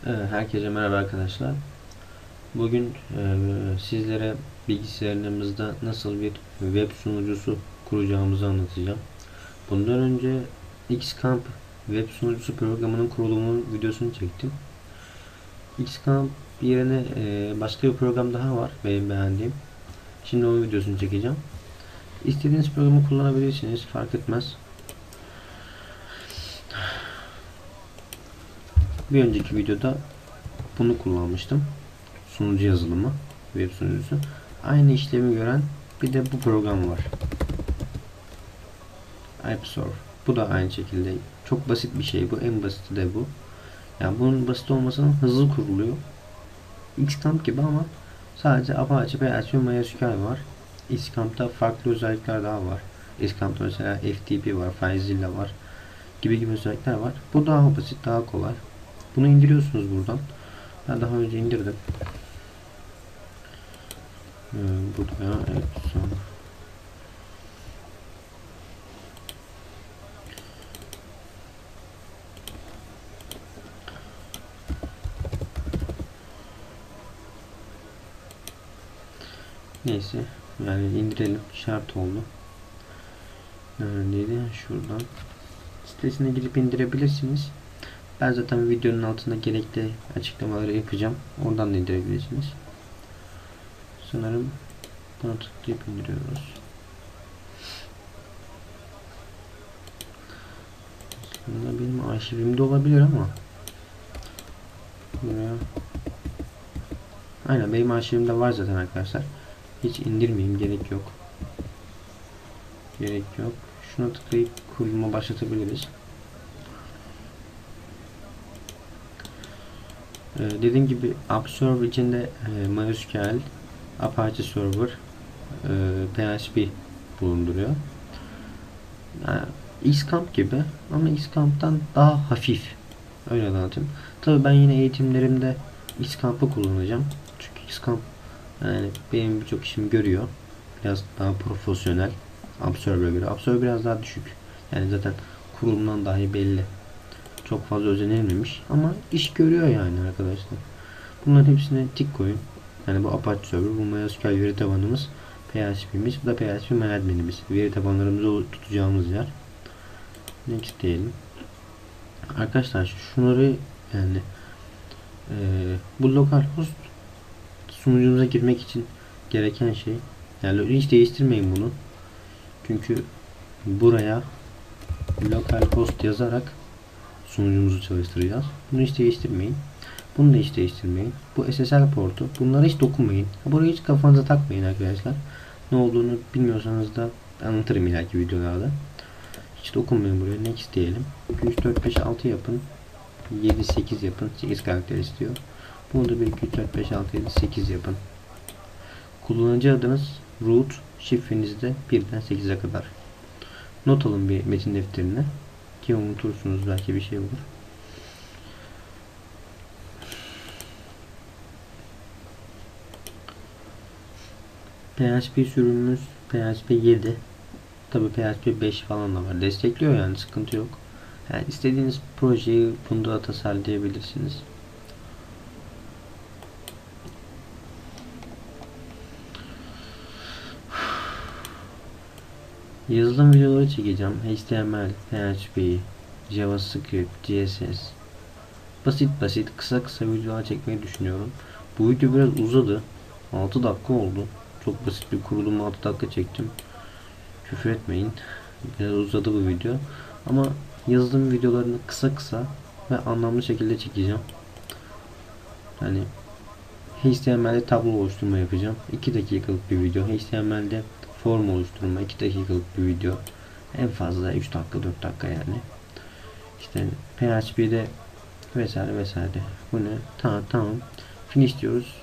Herkese merhaba arkadaşlar. Bugün sizlere bilgisayarımızda nasıl bir web sunucusu kuracağımızı anlatacağım. Bundan önce Xcamp web sunucusu programının kurulumu videosunu çektim. Xcamp yerine başka bir program daha var benim beğendiğim. Şimdi onun videosunu çekeceğim. İstediğiniz programı kullanabilirsiniz, fark etmez. Bir önceki videoda bunu kullanmıştım. Sunucu yazılımı, web sunucusu. Aynı işlemi gören bir de bu program var. AppSource. Bu da aynı şekilde çok basit bir şey bu. En basiti de bu. Yani bunun basit olmasının hızlı kuruluyor. Xcamp gibi ama sadece Apache, PHP, MySQL var. Xcamp'ta farklı özellikler daha var. Xcamp'ta mesela FTP var, FileZilla var gibi özellikler var. Bu daha basit, daha kolay. Bunu indiriyorsunuz buradan. Ben daha önce indirdim. Burada AppSource. Neyse, yani indirelim, şart oldu. Neredeydi? Şuradan. Sitesine girip indirebilirsiniz. Ben zaten videonun altında gerekli açıklamaları yapacağım. Oradan da indirebilirsiniz. Sanırım buna tıklayıp indiriyoruz. Aslında benim arşivimde olabilir ama buraya aynen benim arşivimde var zaten arkadaşlar. Hiç indirmeyeyim, gerek yok. Gerek yok. Şuna tıklayıp kuruluma başlatabiliriz. Dediğim gibi AppServe içinde MySQL, Apache Server, PHP bulunduruyor. Yani Xcamp gibi ama Xcamp'tan daha hafif. Öyle anlatayım. Tabii ben yine eğitimlerimde Xcamp'ı kullanacağım. Çünkü Xcamp yani benim birçok işimi görüyor. Biraz daha profesyonel. Observer'e göre. Observer biraz daha düşük. Yani zaten kurulumdan dahi belli. Çok fazla özenilmemiş ama iş görüyor yani arkadaşlar. Bunların hepsine tik koyun. Yani bu Apache Server, bu MySQL veri tabanımız, PHP'miz, bu da PHP adminimiz. Veri tabanlarımızı tutacağımız yer. Next diyelim. Arkadaşlar şunları yani bu localhost sunucumuza girmek için gereken şey, yani hiç değiştirmeyin bunu. Çünkü buraya localhost yazarak sunucumuzu çalıştıracağız. Bunu hiç değiştirmeyin. Bunu da hiç değiştirmeyin. Bu SSL portu. Bunlara hiç dokunmayın. Burayı hiç kafanıza takmayın arkadaşlar. Ne olduğunu bilmiyorsanız da anlatırım ileriki videolarda. Hiç dokunmayın buraya. Next diyelim. 2, 3, 4, 5, 6 yapın. 7, 8 yapın. 8 karakter istiyor. Bunu da 1, 2, 3, 4, 5, 6, 7, 8 yapın. Kullanıcı adınız root, şifreniz de 1'den 8'e kadar. Not alın bir metin defterine. Ki unutursunuz, belki bir şey olur. PHP sürümümüz PHP 7. Tabi PHP 5 falan da var. Destekliyor yani, sıkıntı yok. Yani istediğiniz projeyi bunda da tasarlayabilirsiniz. Yazılım videoları çekeceğim. HTML, PHP, JavaScript, CSS. Basit kısa videolar çekmeyi düşünüyorum. Bu video biraz uzadı. 6 dakika oldu. Çok basit bir kurulumu 6 dakika çektim. Küfür etmeyin. Biraz uzadı bu video. Ama yazılım videolarını kısa ve anlamlı şekilde çekeceğim. Yani HTML'de tablo oluşturma yapacağım. 2 dakikalık bir video. HTML'de form oluşturma 2 dakikalık bir video. En fazla 3 dakika 4 dakika yani. İşte PHP'de vesaire. Bu ne? Tamam. Finish diyoruz.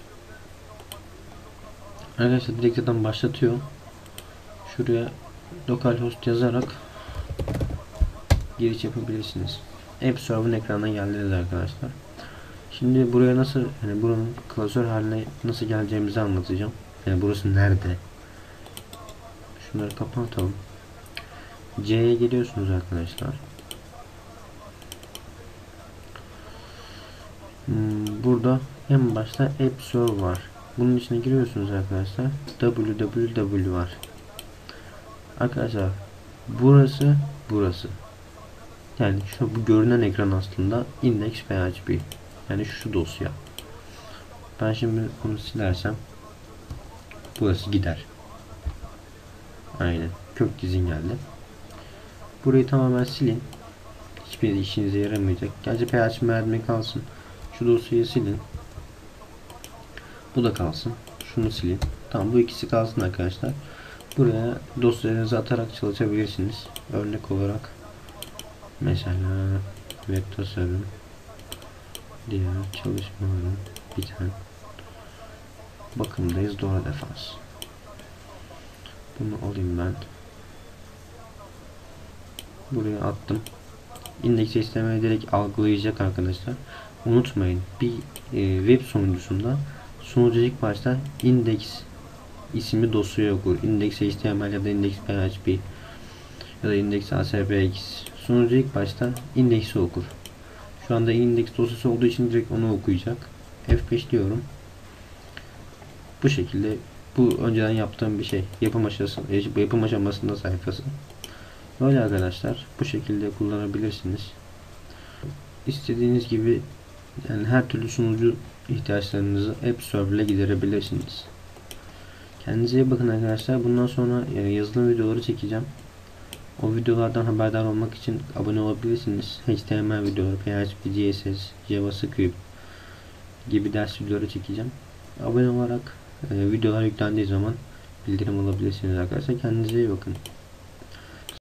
Arkadaşlar direkt zaten başlatıyor. Şuraya localhost yazarak giriş yapabilirsiniz. AppServe'ın ekranına geldiniz arkadaşlar. Şimdi buraya nasıl, yani buranın klasör haline nasıl geleceğimizi anlatacağım. Yani burası nerede? Şunları kapatalım. C'ye geliyorsunuz arkadaşlar. Burada en başta App Store var. Bunun içine giriyorsunuz arkadaşlar. www var. Arkadaşlar burası. Yani şu bu görünen ekran aslında index.php. Yani şu dosya. Ben şimdi bunu silersem burası gider. Aynen. Kök dizin geldi. Burayı tamamen silin. Hiçbir işinize yaramayacak. Gerçi PHP admin kalsın. Şu dosyayı silin. Bu da kalsın. Şunu silin. Tamam, bu ikisi kalsın arkadaşlar. Buraya dosyalarınızı atarak çalışabilirsiniz. Örnek olarak mesela web tasarım, diğer çalışmalarım, biten bakımdayız, Dora Defans. Bunu alayım ben. Buraya attım. İndeks HTML direkt algılayacak arkadaşlar. Unutmayın, bir web sunucusunda sunucu ilk başta index isimli dosyayı okur. Index HTML ya da index PHP ya da index ASPX. Sunucu ilk başta indeksi okur. Şu anda index dosyası olduğu için direkt onu okuyacak. F5 diyorum. Bu şekilde, bu önceden yaptığım bir şey. Yapım aşamasında sayfası. Böyle arkadaşlar, bu şekilde kullanabilirsiniz. İstediğiniz gibi, yani her türlü sunucu ihtiyaçlarınızı App Store ile giderebilirsiniz. Kendinize iyi bakın arkadaşlar. Bundan sonra yazılım videoları çekeceğim. O videolardan haberdar olmak için abone olabilirsiniz. HTML videoları, PHP, CSS, JavaScript gibi ders videoları çekeceğim. Abone olarak videolar yüklendiği zaman bildirim alabilirsiniz arkadaşlar. Kendinize iyi bakın.